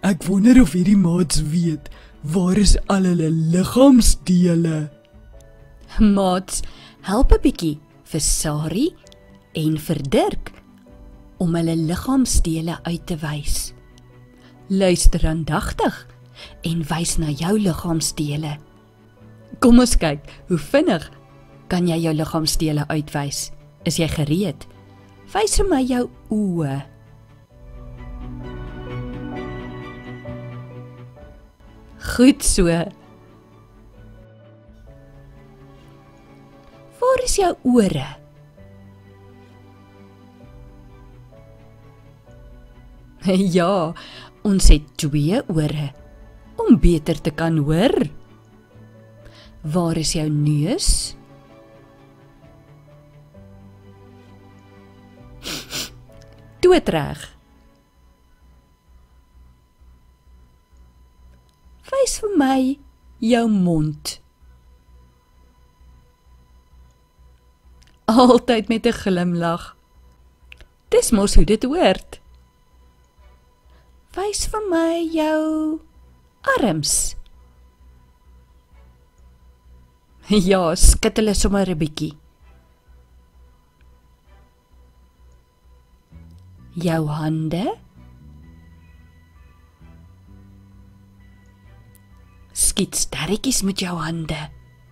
Ek wonder of hierdie maats weet, waar is al hulle liggaamsdele? Maats, help 'n bietjie vir Sari en vir Dirk om hulle liggaamsdele uit te wys. Luister aandagtig en wys na jou liggaamsdele. Kom ons kyk, hoe vinnig kan jy jou liggaamsdele uitwys? Is jy gereed? Wys vir my jou oë. Goed so. Waar is jou ore? Ja, ons het 2 ore om beter te kan hoor. Waar is jou neus? Doodreg. Wys vir my jou mond. Altyd met 'n glimlag. Dis mos hoe dit hoort. Wys vir my jou arms. Ja, skud hulle sommer 'n bietjie. Jou hande. Skiet sterretjies met jou hande.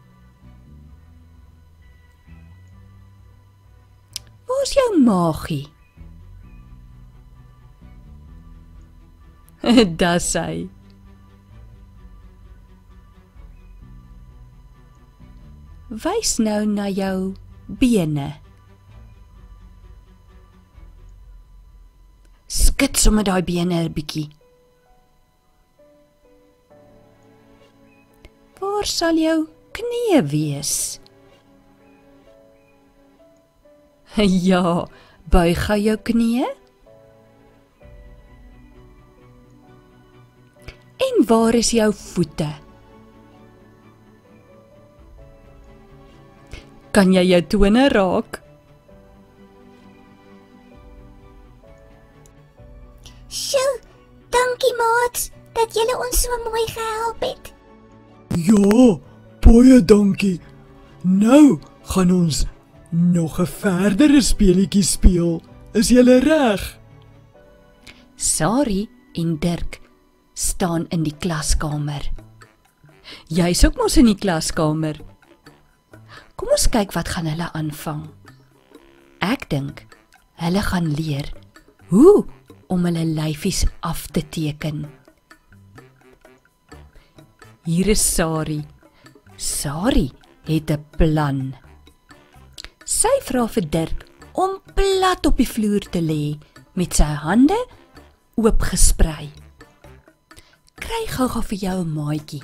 Waar's jou maagie? Dis hy. Wys nou na jou bene. Skud sommer daai bene 'n bietjie. Waar sal jou knieë wees? Ja, buig gou jou knieë. En waar is jou voete? Kan jy jou tone raak? Sjoe, dankie maats, dat julle ons so mooi gehelp het. Ja, baie dankie. Nou gaan ons nog 'n verdere speletjie speel. Is julle reg? Sari en Dirk staan in die klaskamer. Jy's ook mos in die klaskamer. Kom ons kyk wat gaan hulle aanvang. Ek dink hulle gaan leer hoe om hulle lyfies af te teken. Hier is Sari. Sari het 'n plan. Sy vra vir Dirk om plat op die vloer te lê met sy hande oopgesprei. Kry gou-gou vir jou 'n maatjie.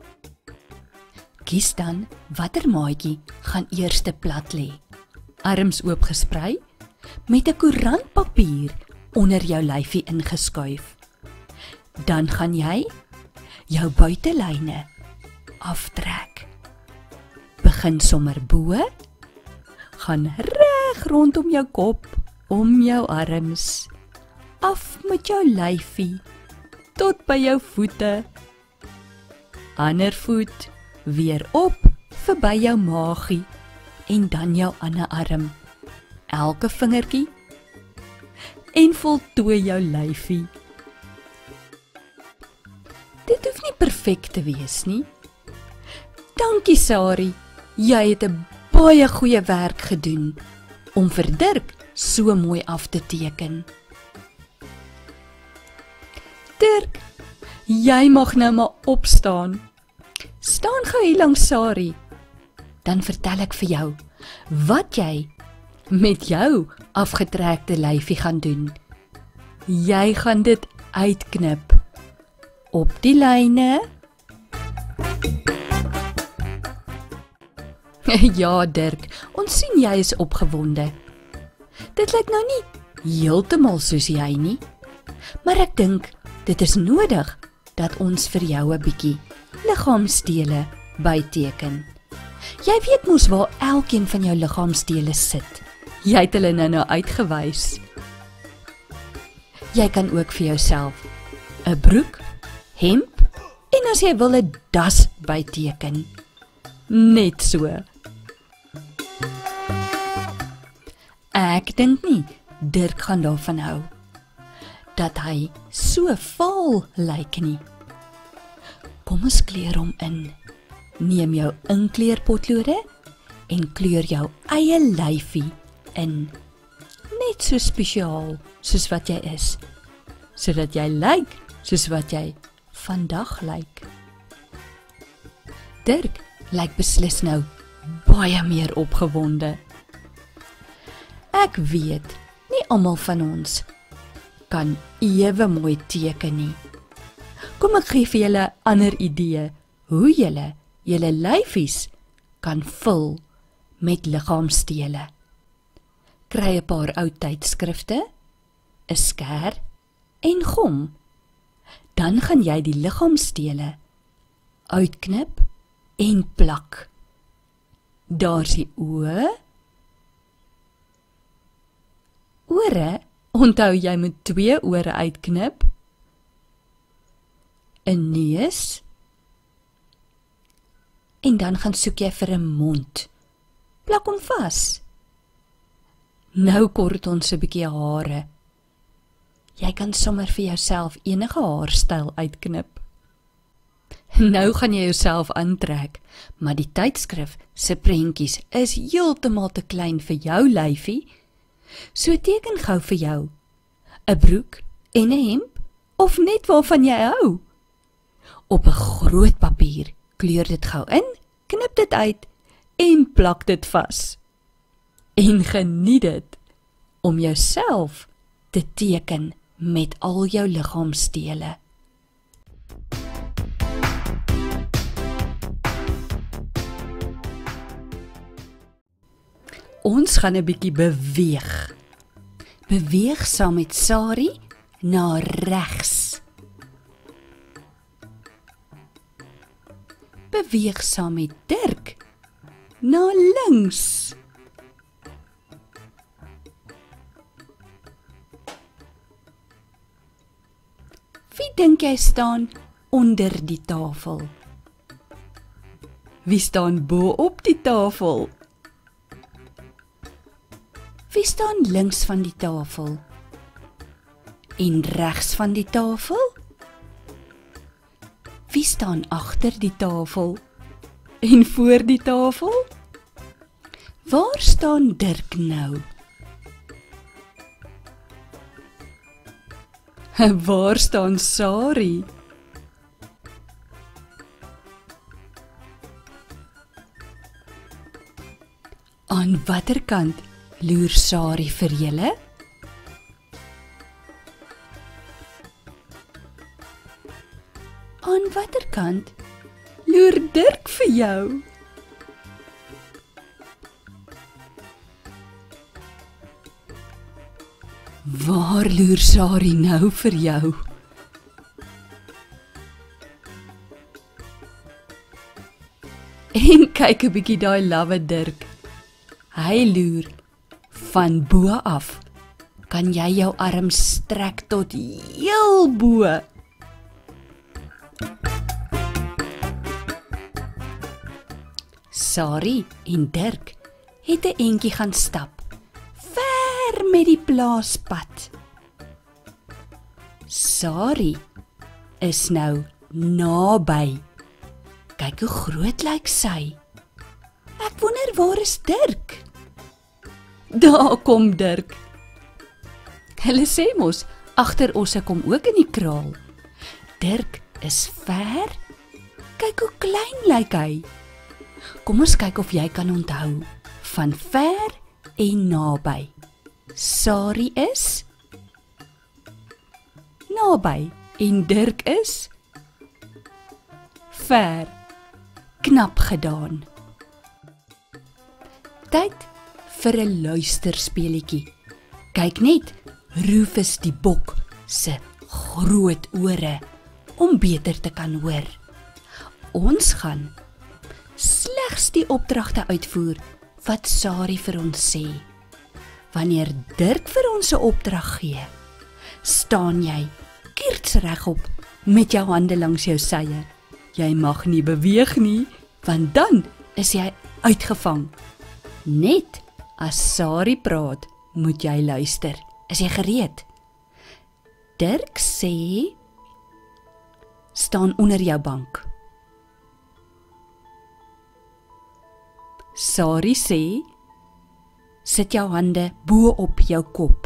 Kies dan watter maatjie gaan eerste plat lê. Arms oopgesprei met 'n koerantpapier onder jou lyfie ingeskuif. Dan gaan jy jou buitelyne aftrek. Begin sommer bo, gaan reg rondom jou kop, om jou arms, af met jou lyfie tot by jou voete. Ander voet weer op verby jou maagie en dan jou ander arm. Elke vingertjie en voltooi jou lyfie. Dit hoef nie perfek te wees nie. Dankie Sari, jy het 'n baie goeie werk gedoen om vir Dirk so mooi af te teken. Dirk, jy mag nou maar opstaan. Staan gou hier langs Sari. Dan vertel ek vir jou wat jy met jou afgetrekte lyfie gaan doen. Jy gaan dit uitknip op die lyne. Ja, Dirk, ons sien jy is opgewonde. Dit lyk nou nie heeltemal soos jy nie, maar ek dink dit is nodig dat ons vir jou 'n bietjie liggaamsdele byteken. Jy weet mos waar elkeen van jou liggaamsdele sit. Jy het hulle nou uitgewys. Jy kan ook vir jouself 'n broek, hemp en as jy wil 'n das byteken. Net so. Ek dink nie Dirk gaan daarvan hou dat hy so vaal lyk nie. Kom ons kleur hom in. Neem jou inkleurpotlode en kleur jou eie lyfie in. Net so spesiaal soos wat jy is, sodat jy lyk soos wat jy vandag lyk. Dirk lyk beslis nou baie meer opgewonde. Ek weet, nie almal van ons kan ewe mooi teken nie. Kom ek gee vir julle 'n ander idee hoe julle lyfies kan vul met liggaamsdele. Kry 'n paar ou tydskrifte, 'n skêr en gom. Dan gaan jy die liggaamsdele uitknip en plak. Daar's die oë. Ore, onthou jy moet 2 ore uitknip. 'n neus. En dan gaan soek jy vir 'n mond. Plak hom vas. Nou kort ons 'n bietjie hare. Jy kan sommer vir jouself enige haarstyl uitknip. Nou gaan jy jouself aantrek, maar die tydskrif se prentjies is heeltemal te klein vir jou lyfie. So teken gou vir jou 'n broek en 'n hemp of net waarvan jy hou. Op 'n groot papier kleur dit gou in, knip dit uit en plak dit vas. En geniet dit om jouself te teken met al jou liggaamsdele. Ons gaan 'n bietjie beweeg. Beweeg saam met Sari na regs. Beweeg saam met Dirk na links. Wie dink jy staan onder die tafel? Wie staan bo op die tafel? Wie staan links van die tafel? En regs van die tafel? Wie staan agter die tafel? En voor die tafel? Waar staan Dirk nou? Waar staan Sari? Aan watter kant loer Sari vir julle? Aan watter kant loer Dirk vir jou? Waar loer Sari nou vir jou? En kyk 'n bietjie daai lawwe Dirk. Hy loer van bo af. Kan jy jou arm strek tot heel bo? Sari en Dirk het 'n entjie gaan stap, ver met die plaaspad. Sari is nou naby. Kyk hoe groot lyk sy. Ek wonder waar is Dirk? Daar kom Dirk. Hulle sê mos, agter osse kom ook in die kraal. Dirk is ver. Kyk hoe klein lyk hy. Kom ons kyk of jy kan onthou van ver en naby. Sari is naby en Dirk is ver. Knap gedaan. Tyd vir 'n luisterspeletjie. Kyk net, Rufus die bok se groot ore om beter te kan hoor. Ons gaan slegs die opdragte uitvoer wat Sari vir ons sê. Wanneer Dirk vir ons 'n opdrag gee, staan jy kiersregop met jou hande langs jou sye. Jy mag nie beweeg nie, want dan is jy uitgevang. Net as Sari praat, moet jy luister. Is jy gereed? Dirk sê, staan onder jou bank. Sari sê, sit jou hande bo op jou kop.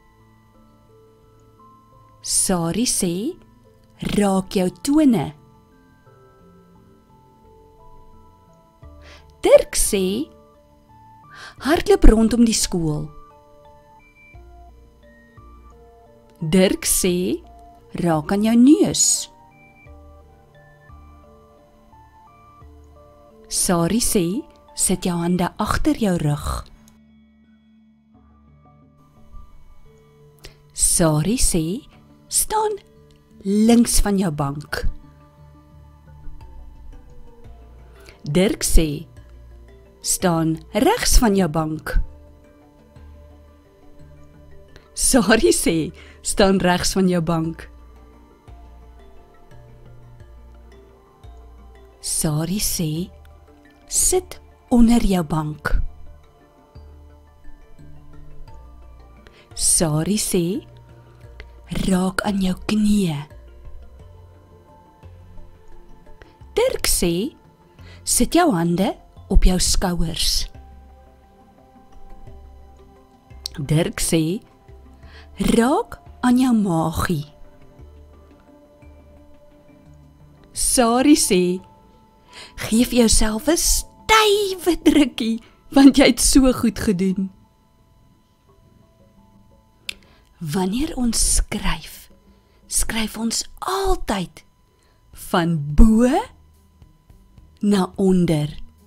Sari sê, raak jou tone. Dirk sê, hardloop rondom die skool. Dirk sê, raak aan jou neus. Sari sê, sit jou hande agter jou rug. Sari sê, staan links van jou bank. Dirk sê, staan regs van jou bank. Sari sê, staan regs van jou bank. Sari sê, sit onder jou bank. Sari sê, raak aan jou knieë. Dirk sê, sit jou hande op jou skouers. Dirk sê, raak aan jou maagie. Sari sê, geef jouself 'n stywe drukkie, want jy het so goed gedoen. Wanneer ons skryf, skryf ons altyd van bo na onder.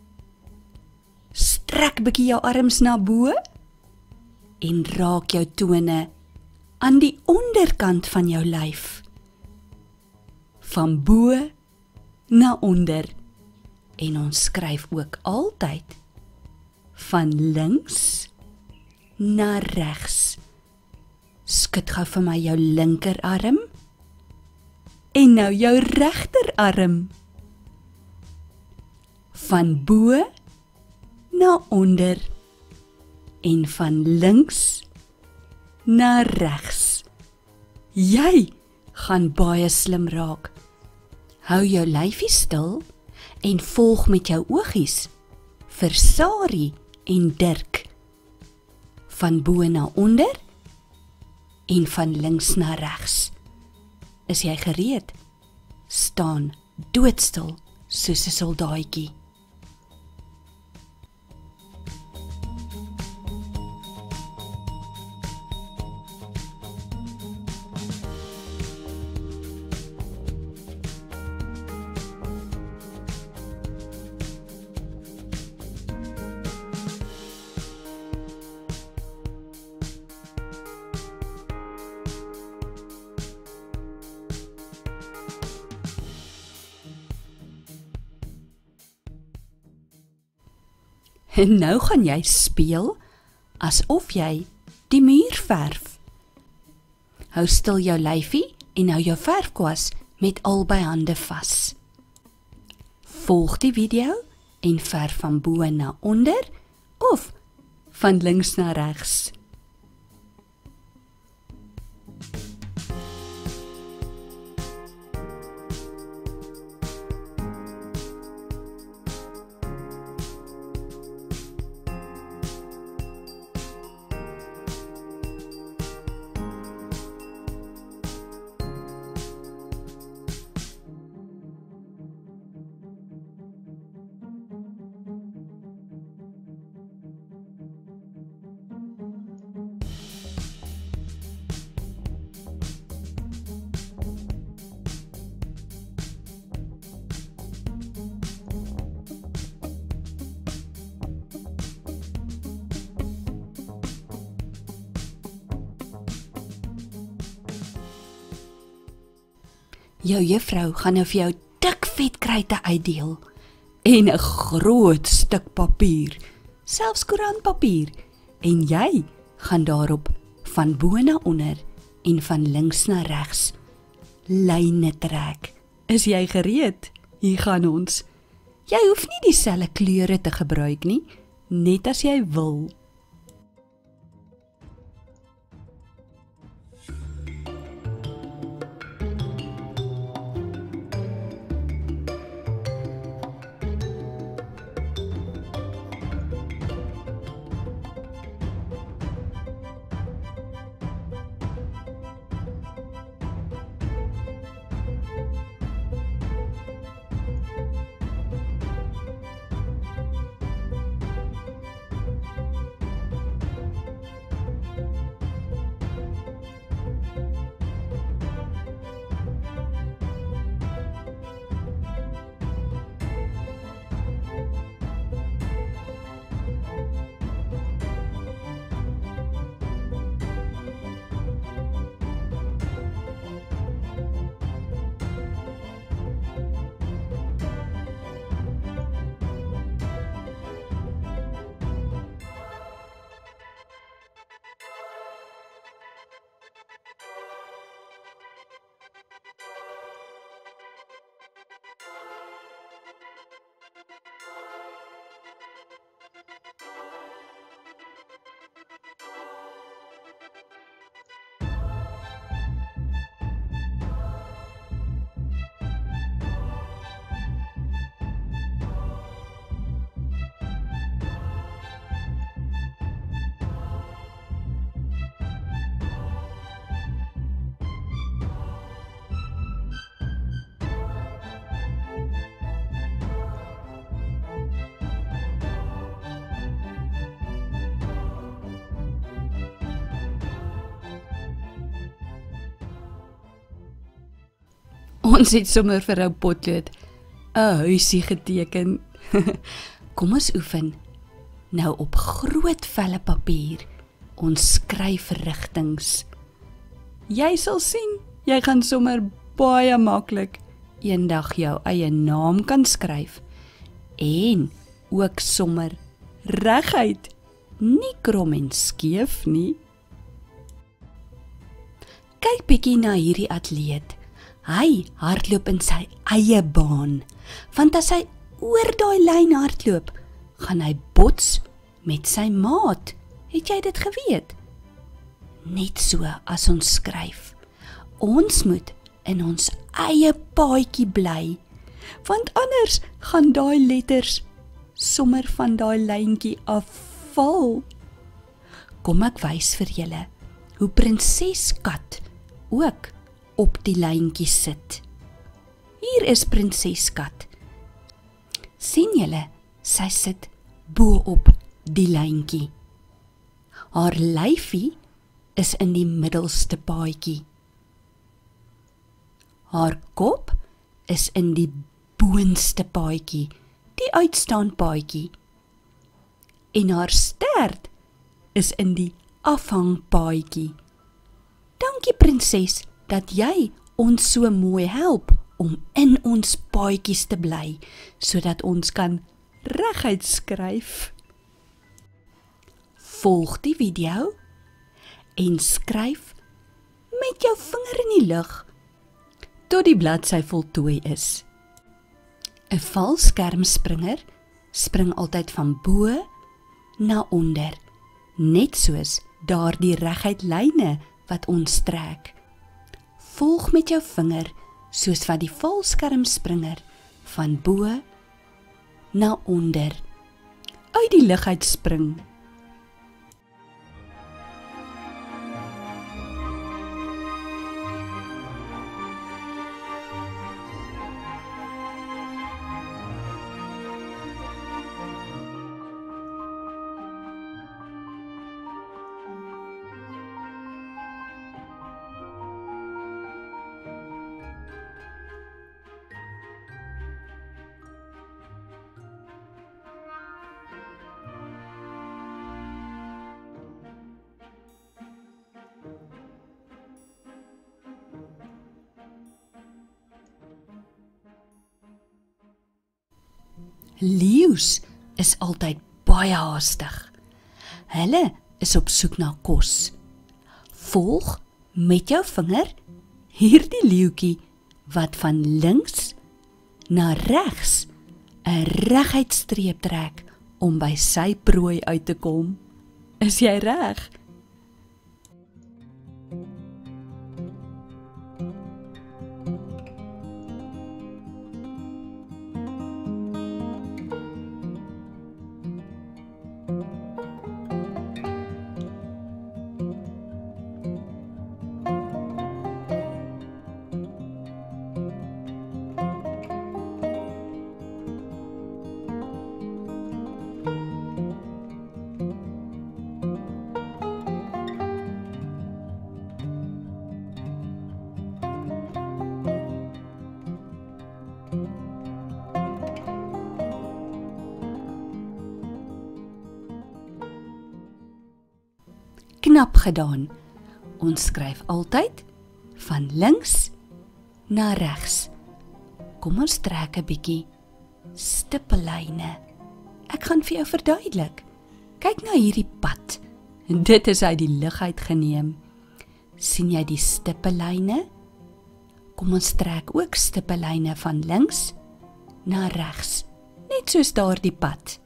Strek bietjie jou arms na bo en raak jou tone aan die onderkant van jou lyf. Van bo na onder. En ons skryf ook altyd van links na regs. Skud gou vir my jou linkerarm en nou jou regterarm. Van bo na onder en van links na regs. Jy gaan baie slim raak. Hou jou lyfie stil en volg met jou oogies vir Sari en Dirk. Van bo na onder en van links na regs. Is jy gereed? Staan doodstil soos 'n soldaatjie. En nou gaan jy speel asof jy die muur verf. Hou stil jou lyfie en hou jou verfkwas met albei hande vas. Volg die video en verf van bo na onder of van links na regs. Jou juffrou gaan nou vir jou dik vet kruite uitdeel en 'n groot stuk papier, selfs koerantpapier, en jy gaan daarop van bo na onder en van links na regs lyne trek. Is jy gereed? Hier gaan ons. Jy hoef nie dieselfde kleure te gebruik nie, net as jy wil. Ons het sommer vir ou Potlood 'n huisie geteken. Kom ons oefen. Nou op groot velle papier ons skryfrigtings. Jy sal sien, jy gaan sommer baie maklik eendag jou eie naam kan skryf en ook sommer reguit, nie krom en skeef nie. Kyk bietjie na hierdie atleet. Hy hardloop in sy eie baan, want as hy oor daai lyn hardloop, gaan hy bots met sy maat. Het jy dit geweet? Net so as ons skryf. Ons moet in ons eie paadjie bly, want anders gaan daai letters sommer van daai lyntjie afval. Kom ek wys vir julle hoe Prinses Kat ook op die lyntjie sit. Hier is Prinses Kat. Sien julle, sy sit bo op die lyntjie. Haar lyfie is in die middelste paadjie. Haar kop is in die boonste paadjie, die uitstaan paadjie. En haar stert is in die afhangpaadjie. Dankie Prinses, dat jy ons so mooi help om in ons paadjies te bly, sodat ons kan reguit skryf. Volg die video en skryf met jou vinger in die lug tot die bladsy voltooi is. 'n Valskermspringer spring altyd van bo na onder, net soos daardie reguit lyne wat ons trek. Volg met jou vinger soos wat die valskermspringer van bo na onder uit die lug uitspring. Leeu's is altyd baie haastig. Hulle is op soek na kos. Volg met jou vinger hierdie leeuetjie wat van links na regs 'n reguit streep trek om by sy prooi uit te kom. Is jy reg? Knap gedaan. Ons skryf altyd van links na regs. Kom ons trek 'n bietjie stippellyne. Ek gaan vir jou verduidelik. Kyk na hierdie pad. Dit is uit die lug uitgeneem. sien jy die stippellyne? Kom ons trek ook stippellyne van links na regs, net soos daardie pad.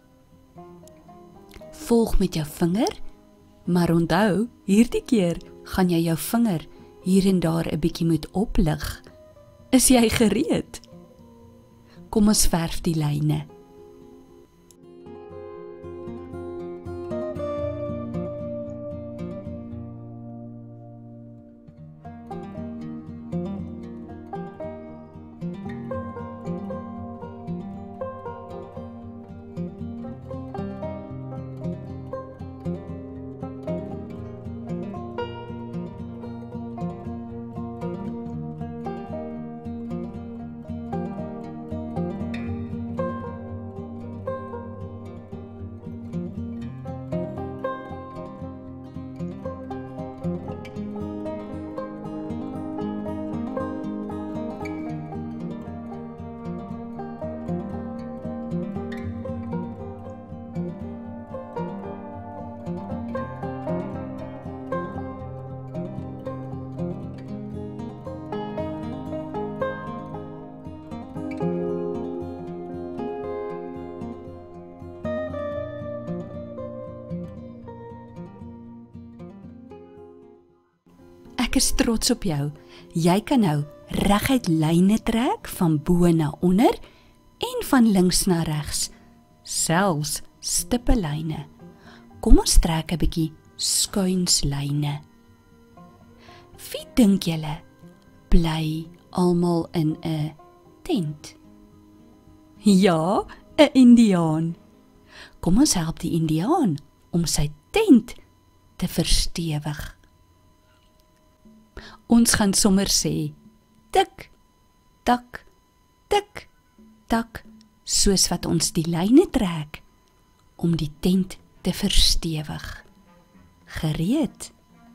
Volg met jou vinger, maar onthou, hierdie keer gaan jy jou vinger hier en daar 'n bietjie moet oplig. Is jy gereed? Kom ons verf die lyne. Ek is trots op jou. Jy kan nou reguit lyne trek van bo na onder en van links na regs, selfs stippellyne. Kom ons trek 'n bietjie skuinslyne. Wie dink julle bly almal in 'n tent? Ja, 'n Indiaan. Kom ons help die Indiaan om sy tent te verstewig. Ons gaan sommer sê, tik, tak, tik, tak, soos wat ons die lyne trek, om die tent te verstewig. Gereed?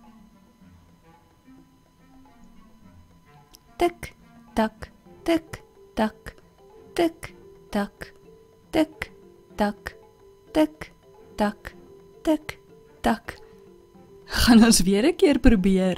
Tik, tak, tik, tak, tik, tak, tik, tak, tik, tak, tik, tak. Gaan ons weer 'n keer probeer.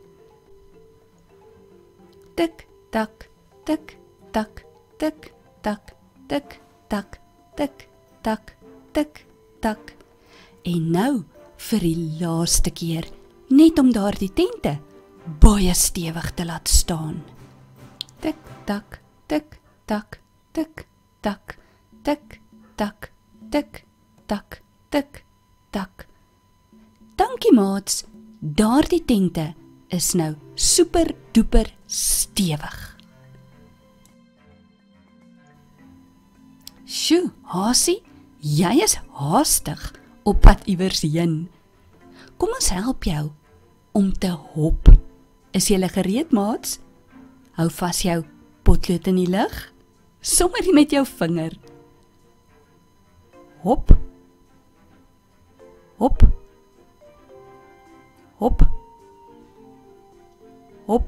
Tik, tak, tik, tak, tik, tak, tik, tak, tik, tak, tik, tak. En nou vir die laaste keer, net om daardie tente baie stewig te laat staan. Tik, tak, tik, tak, tik, tak, tik, tak, tik, tak, tik, tak. Dankie maats, daardie tente is nou super duper stewig. Sjoe, Hasie, jy is haastig op pad iewers heen. Kom ons help jou om te hop. Is jy gereed, maats? Hou vas jou potlood in die lug, sommer met jou vinger. Hop. Hop. Hop. Hop.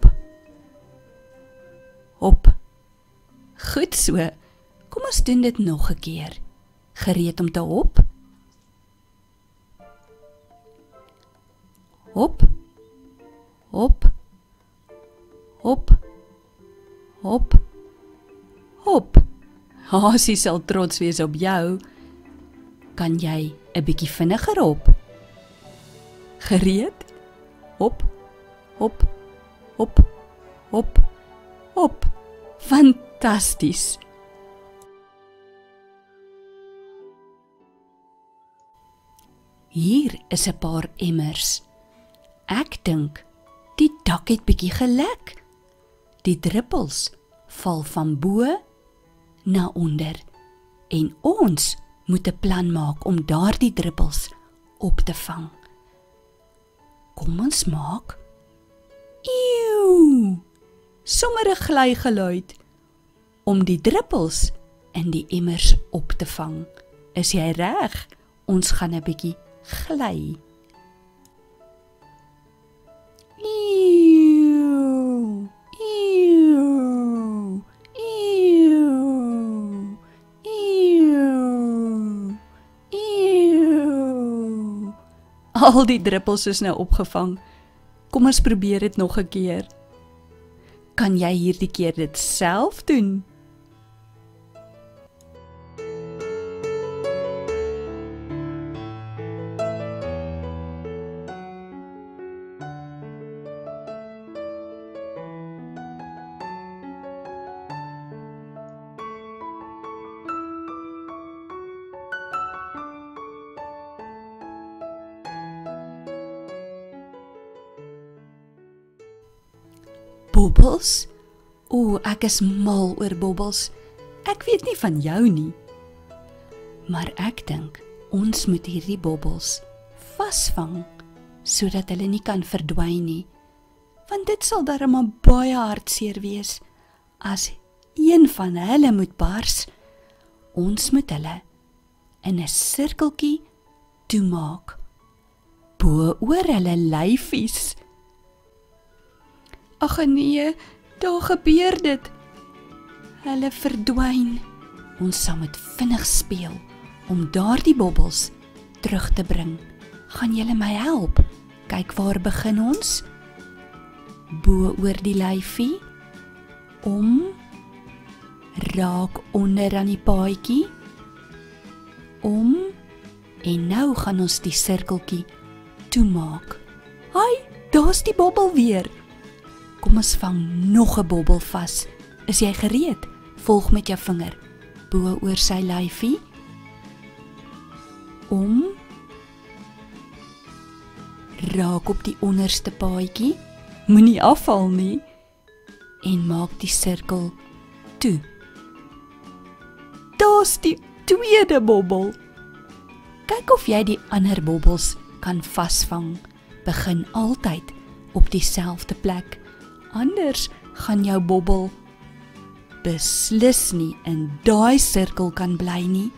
Hop. Goed so. Kom ons doen dit nog 'n keer. Gereed om te hop? Hop. Hop. Hop. Hop, hop. Hasie sal trots wees op jou. Kan jy 'n bietjie vinniger hop? Gereed? Hop, hop, hop, hop, hop. Fantasties. Hier is 'n paar emmers. Ek dink die dak het bietjie gelek. Die druppels val van bo na onder en ons moet 'n plan maak om daardie druppels op te vang. Kom ons maak eeuw, sommer 'n glygeluid om die druppels in die emmers op te vang. Is jy reg? Ons gaan 'n bietjie gly. Eeuw, eeuw, eeuw, eeuw, eeuw. Al die druppels is nou opgevang. Kom ons probeer dit nog 'n keer. Kan jy hierdie keer dit self doen? Bobbels? O, ek is mal oor bobbels. Ek weet nie van jou nie. Maar ek dink ons moet hierdie bobbels vasvang sodat hulle nie kan verdwyn nie. Want dit sal darem baie hartseer wees as een van hulle moet bars. Ons moet hulle in 'n sirkeltjie toemaak bo oor hulle lyfies. Ag nee, daar gebeur dit. Hulle verdwyn. Ons sal moet vinnig speel om daardie bobbels terug te bring. Gaan julle my help? Kyk, waar begin ons? Bo oor die lyfie. Om. Raak onder aan die paadjie. Om. En nou gaan ons die sirkeltjie toemaak. Hai, daar's die bobbel weer. Kom ons vang nog 'n bobbel vas. Is jy gereed? Volg met jou vinger bo oor sy lyfie. Om. Raak op die onderste paadjie. Moenie afval nie. En maak die sirkel toe. Daar's die tweede bobbel. Kyk of jy die ander bobbels kan vasvang. Begin altyd op dieselfde plek. Anders gaan jou bobbel beslis nie in daai sirkel kan bly nie.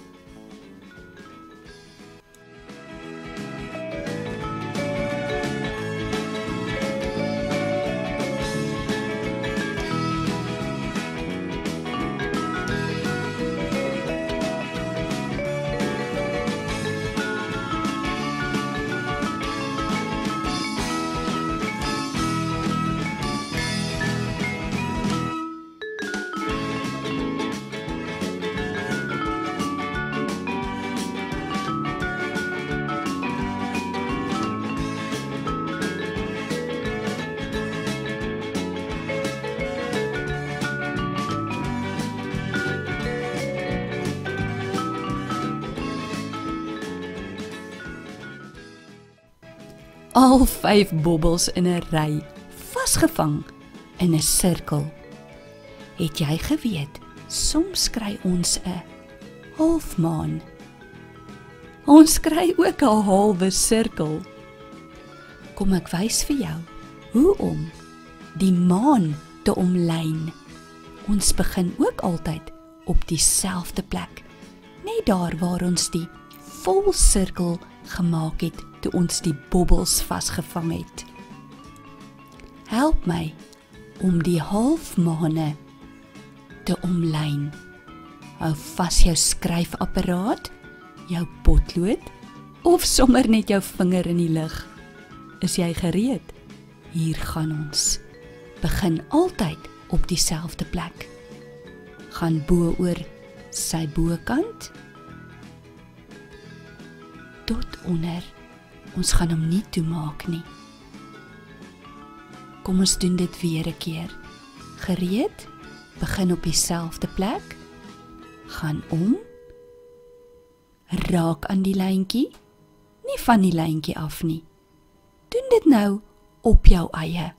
Al 5 bobbels in 'n ry, vasgevang in 'n sirkel. Het jy geweet, soms kry ons 'n halfmaan. Ons kry ook 'n halwe sirkel. Kom ek wys vir jou hoe om die maan te omlyn. Ons begin ook altyd op dieselfde plek, net daar waar ons die volsirkel gemaak het toe ons die bobbels vasgevang het. Help my om die halfmaane te omlyn. Hou vas jou skryfapparaat, jou potlood of sommer net jou vinger in die lug. Is jy gereed? Hier gaan ons. Begin altyd op dieselfde plek. Gaan bo oor sy bokant tot onder. Ons gaan hom nie toemaak nie. Kom ons doen dit weer 'n keer. Gereed? Begin op dieselfde plek. Gaan om. Raak aan die lyntjie. Nie van die lyntjie af nie. Doen dit nou op jou eie.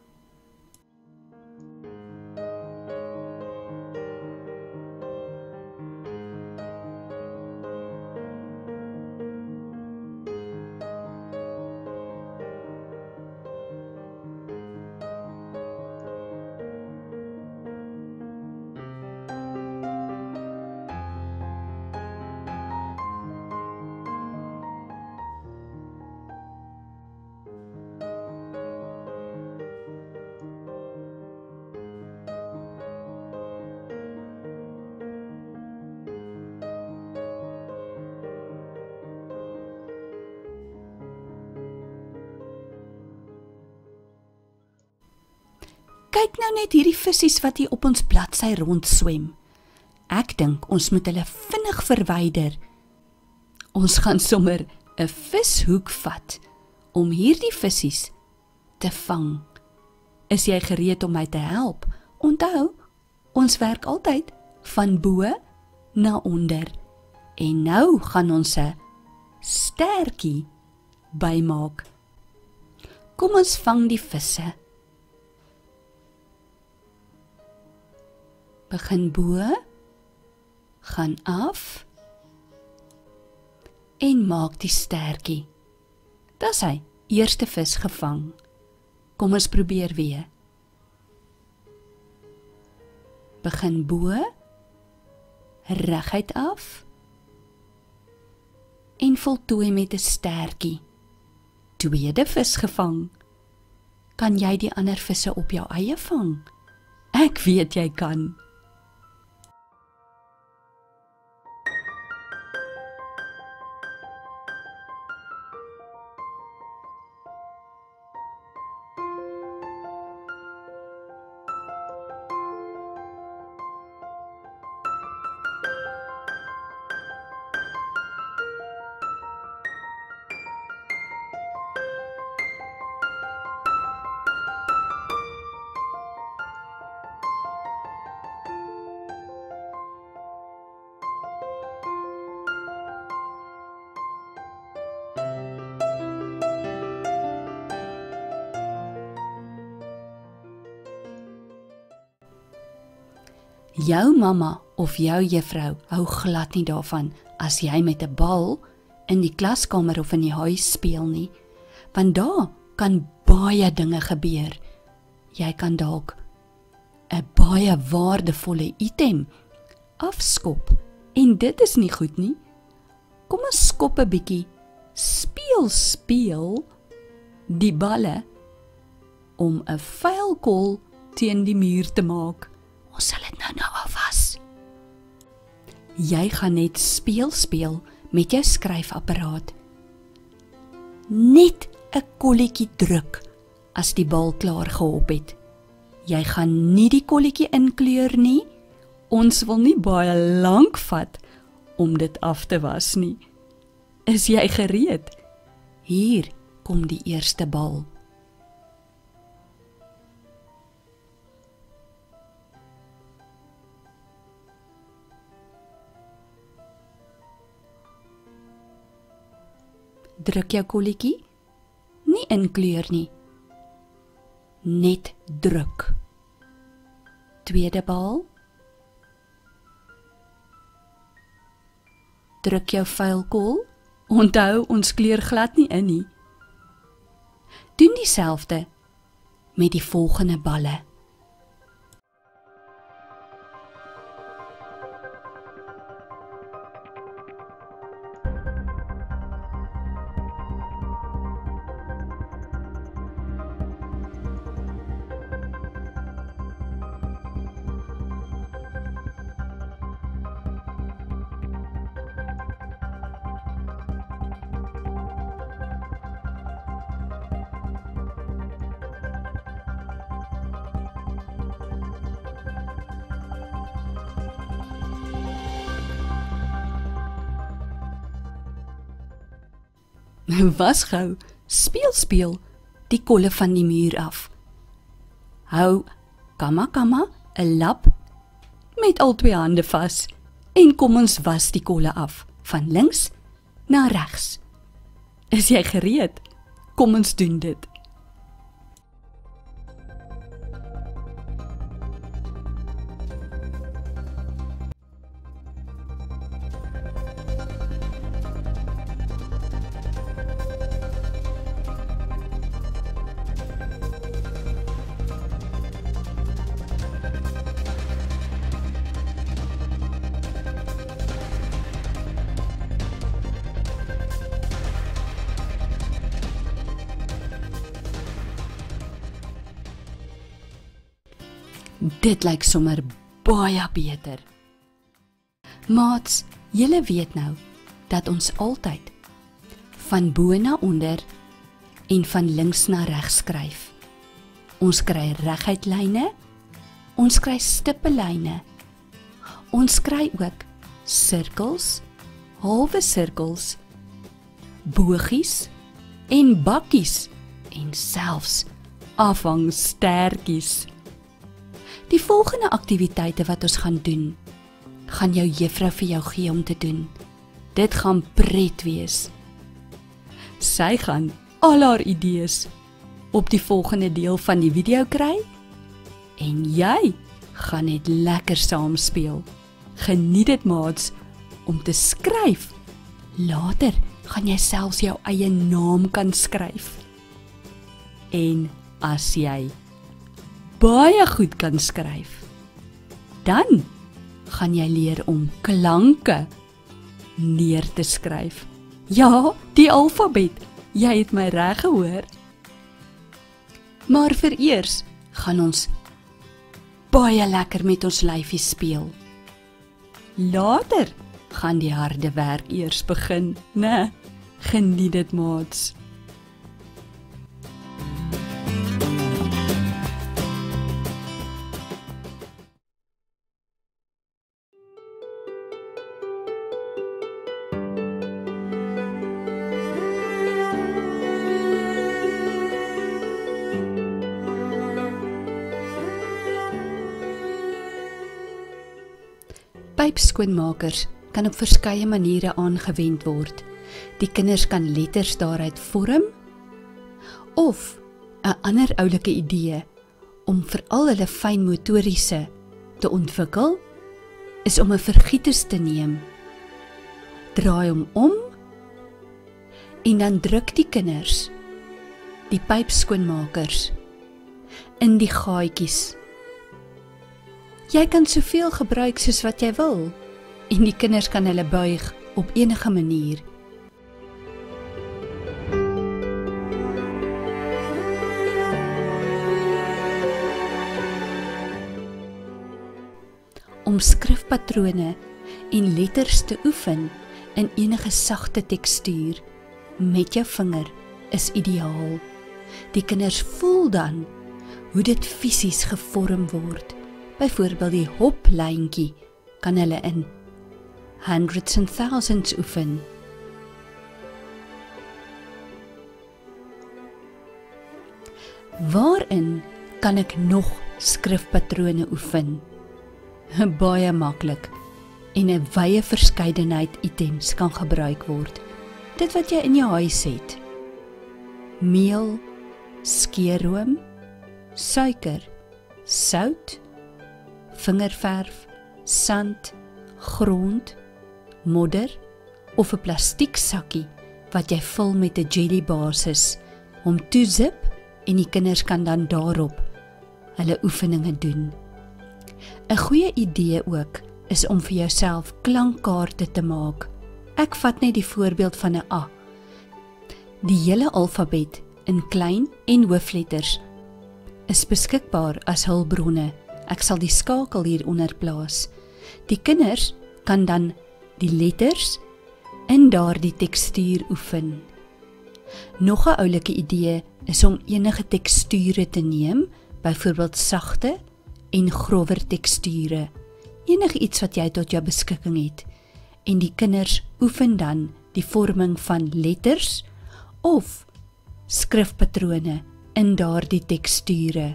Kyk nou net hierdie vissies wat hier op ons bladsy rondswem. Ek dink ons moet hulle vinnig verwyder. Ons gaan sommer 'n vishoek vat om hierdie vissies te vang. Is jy gereed om my te help? Onthou, ons werk altyd van bo na onder. En nou gaan ons 'n stertjie bymaak. Kom ons vang die visse. Begin bo, gaan af en maak die stertjie. Dis hy, eerste vis gevang. Kom ons probeer weer. Begin bo, reguit af en voltooi met 'n stertjie. Tweede vis gevang. Kan jy die ander visse op jou eie vang? Ek weet jy kan. Jou mamma of jou juffrou hou glad nie daarvan as jy met 'n bal in die klaskamer of in die huis speel nie, want daar kan baie dinge gebeur. Jy kan dalk 'n baie waardevolle item afskop en dit is nie goed nie. Kom ons skop 'n bietjie speel die balle om 'n vuilkol teen die muur te maak. Ons sal dit nou alvas. Jy gaan net speel met jou skryfapparaat. Net 'n kolletjie druk as die bal klaar gehop het. Jy gaan nie die kolletjie inkleur nie. Ons wil nie baie lank vat om dit af te was nie. Is jy gereed? Hier kom die eerste bal. Druk jou kolletjie, nie inkleur nie. Net druk. Tweede bal. Druk jou vuilkol. Onthou, ons kleur glad nie in nie. Doen dieselfde met die volgende balle. Was gou, speel, die kolle van die muur af. Hou, kamma, 'n lap met al 2 hande vas en kom ons was die kolle af, van links na regs. Is jy gereed? Kom ons doen dit. Dit lyk sommer baie beter. Maats, julle weet nou dat ons altyd van bo na onder en van links na regs skryf. Ons kry reguit lyne, ons kry stippellyne. Ons kry ook sirkels, halwe sirkels, bogies en bakkies en selfs afhangstertjies. Die volgende aktiwiteite wat ons gaan doen, gaan jou juffrou vir jou gee om te doen. Dit gaan pret wees. Sy gaan al haar idees op die volgende deel van die video kry en jy gaan net lekker saam speel. Geniet dit, maats, om te skryf. Later gaan jy selfs jou eie naam kan skryf. En as jy baie goed kan skryf, dan gaan jy leer om klanke neer te skryf. Ja, die alfabet, jy het my reg gehoor. Maar vereers gaan ons baie lekker met ons lyfie speel. Later gaan die harde werk eers begin, né? Geniet dit, maats. Pypskoonmakers kan op verskeie maniere aangewend word. Die kinders kan letters daaruit vorm, of 'n ander oulike idee om veral hulle fynmotoriese te ontwikkel, is om 'n vergieters te neem. Draai hom om en dan druk die kinders, die pypskoonmakers, in die gaatjies. Jy kan soveel gebruik soos wat jy wil, en die kinders kan hulle buig op enige manier. Om skrifpatrone en letters te oefen in enige sagte tekstuur met jou vinger is ideaal. Die kinders voel dan hoe dit fisies gevorm word. Byvoorbeeld die hoplyntjie kan hulle in hundreds and thousands oefen. Waarin kan ek nog skrifpatrone oefen? Baie maklik, en 'n wye verskeidenheid items kan gebruik word. Dit wat jy in jou huis het: meel, skeerroom, suiker, sout, vingerverf, sand, grond, modder of 'n plastieksakkie wat jy vul met 'n jellybasis, hom toezip en die kinders kan dan daarop hulle oefeninge doen. 'n Goeie idee ook is om vir jouself klankkaarte te maak. Ek vat net die voorbeeld van 'n A. Die hele alfabet in klein en hoofletters is beskikbaar as hulpbronne. Ek sal die skakel hieronder plaas. Die kinders kan dan die letters in daardie tekstuur oefen. Nog 'n oulike idee is om enige teksture te neem, byvoorbeeld sagte en grower teksture, enige iets wat jy tot jou beskikking het, en die kinders oefen dan die vorming van letters of skrifpatrone in daardie teksture.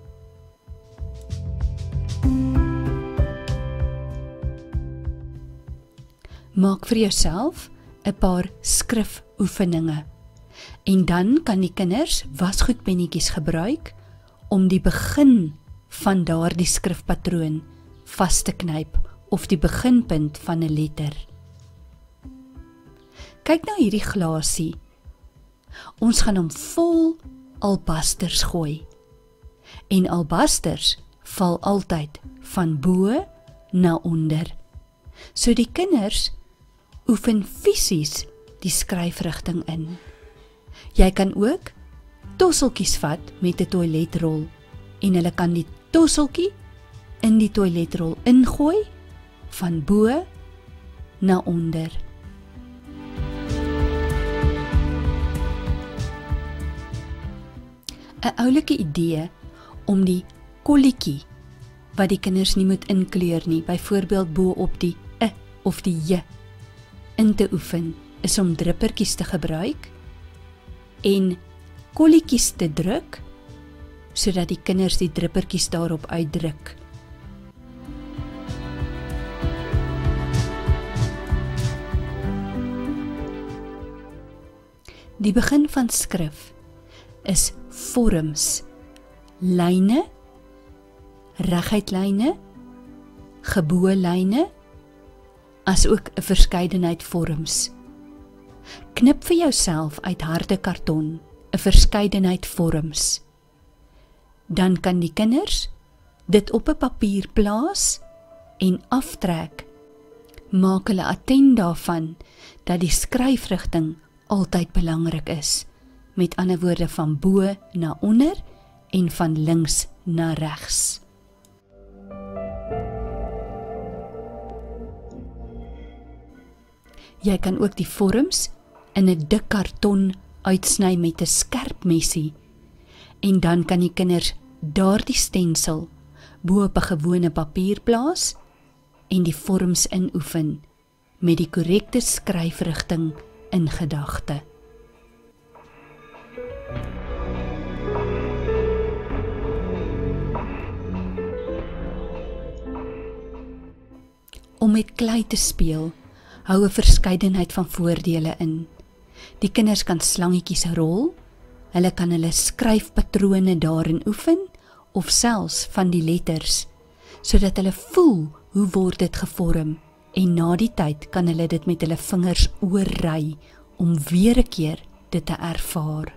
Maak vir jouself 'n paar skrifoefeninge en dan kan die kinders wasgoedpennetjies gebruik om die begin van daardie skrifpatroon vas te knyp of die beginpunt van 'n letter. Kyk na hierdie glasie. Ons gaan hom vol albasters gooi. En albasters val altyd van bo na onder. So die kinders oefen fisies die skryfrigting in. Jy kan ook tosseltjies vat met 'n toiletrol en hulle kan die tosseltjie in die toiletrol ingooi van bo na onder. 'n Oulike idee om die kolletjie wat die kinders nie moet inkleur nie, byvoorbeeld bo op die of die j in te oefen, is om druppertjies te gebruik en kolletjies te druk sodat die kinders die druppertjies daarop uitdruk. Die begin van skrif is vorms, lyne, reguitlyne, geboë lyne, as ook 'n verskeidenheid vorms. Knip vir jouself uit harde karton 'n verskeidenheid vorms. Dan kan die kinders dit op 'n papier plaas en aftrek. Maak hulle attent daarvan dat die skryfrigting altyd belangrik is. Met ander woorde van bo na onder en van links na regs. Jy kan ook die vorms in 'n dik karton uitsny met 'n skerp mesie en dan kan die kinders daardie stensel bo op 'n gewone papier plaas en die vorms inoefen met die korrekte skryfrigting in gedagte. Om met klei te speel, hou 'n verskeidenheid van voordele in. Die kinders kan slangetjies rol, hulle kan hulle skryfpatrone daarin oefen, of selfs van die letters, sodat hulle voel hoe word dit gevorm, en na die tyd kan hulle dit met hulle vingers oorry, om weer 'n keer dit te ervaar.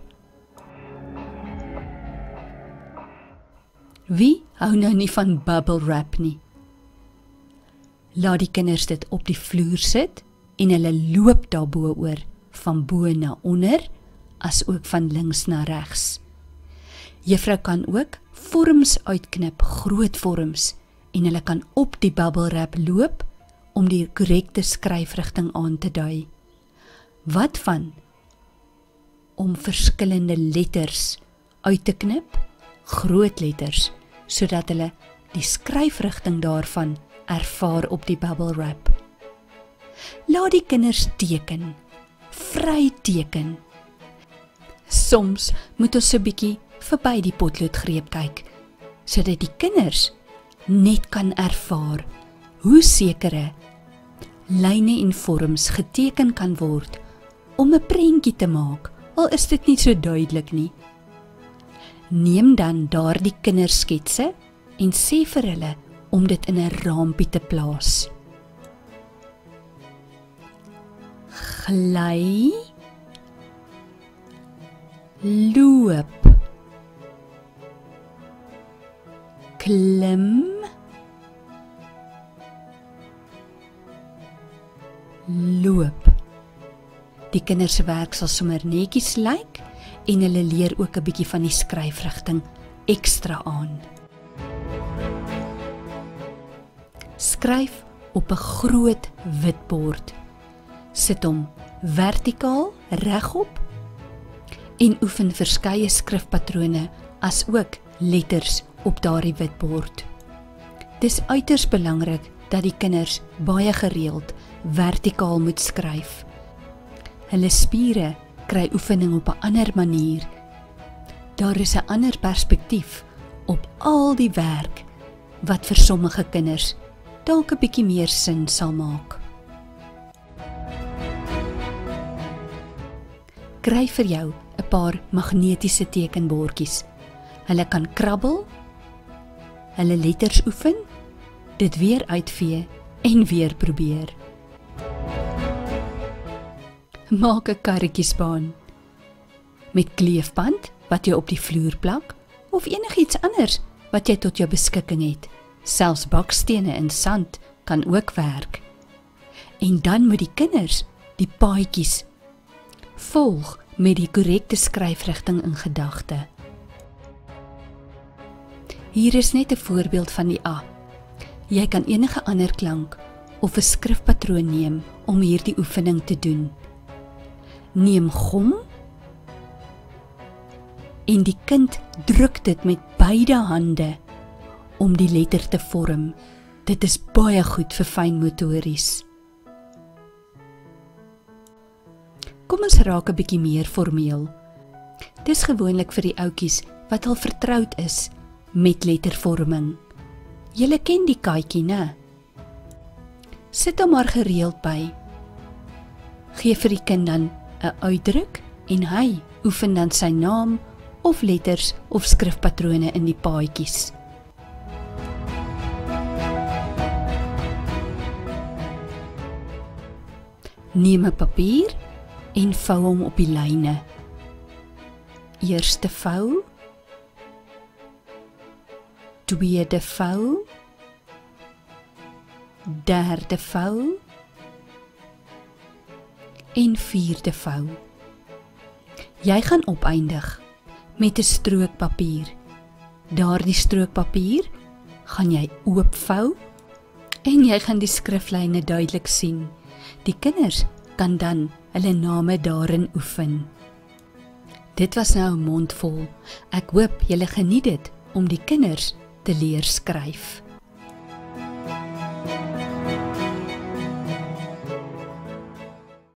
Wie hou nou nie van bubble wrap nie? Laat die kinders dit op die vloer sit en hulle loop daarbo oor, van bo na onder, as ook van links na regs. Juffrou kan ook vorms uitknip, groot vorms, en hulle kan op die bubble wrap loop om die korrekte skryfrigting aan te dui. Wat van om verskillende letters uit te knip, groot letters, sodat hulle die skryfrigting daarvan ervaar op die bubble wrap. Laat die kinders teken, vry teken. Soms moet ons 'n bietjie verby die potloodgreep kyk, sodat die kinders net kan ervaar hoe sekere lyne en vorms geteken kan word om 'n prentjie te maak, al is dit nie so duidelik nie. Neem dan daardie kindersketse en sê vir hulle om dit in 'n raampie te plaas. Gly, loop, klim, loop. Die kinders se werk sal sommer netjies lyk en hulle leer ook 'n bietjie van die skryfrigting ekstra aan. Skryf op 'n groot wit bord. Sit hom vertikaal regop en oefen verskeie skrifpatrone as ook letters op daardie wit bord. Dis uiters belangrik dat die kinders baie gereeld vertikaal moet skryf. Hulle spiere kry oefening op 'n ander manier. Daar is 'n ander perspektief op al die werk wat vir sommige kinders dalk 'n bietjie meer sin sal maak. Kry vir jou 'n paar magnetiese tekenbordjies. Hulle kan krabbel, hulle letters oefen, dit weer uitvee en weer probeer. Maak 'n karretjiesbaan met kleefband wat jy op die vloer plak of enigiets anders wat jy tot jou beskikking het. Selfs bakstene en sand kan ook werk. En dan moet die kinders die paadjies volg met die korrekte skryfrigting in gedagte. Hier is net 'n voorbeeld van die A. Jy kan enige ander klank of 'n skrifpatroon neem om hierdie oefening te doen. Neem gom en die kind druk dit met beide hande om die letter te vorm. Dit is baie goed vir fynmotories. Kom ons raak 'n bietjie meer formeel. Dis gewoonlik vir die ouetjies wat al vertroud is met lettervorming. Julle ken die katjie, né? Sit hom maar gereeld by. Gee vir die kind dan 'n uitdruk en hy oefen dan sy naam of letters of skrifpatrone in die paadjies. Neem 'n papier en vou hom op die lyne. Eerste vou, tweede vou, derde vou en vierde vou. Jy gaan opeindig met 'n strook papier. Daardie strook papier gaan jy oopvou en jy gaan die skriflyne duidelik sien. Die kinders kan dan hulle name daarin oefen. Dit was nou 'n mondvol. Ek hoop julle geniet dit om die kinders te leer skryf.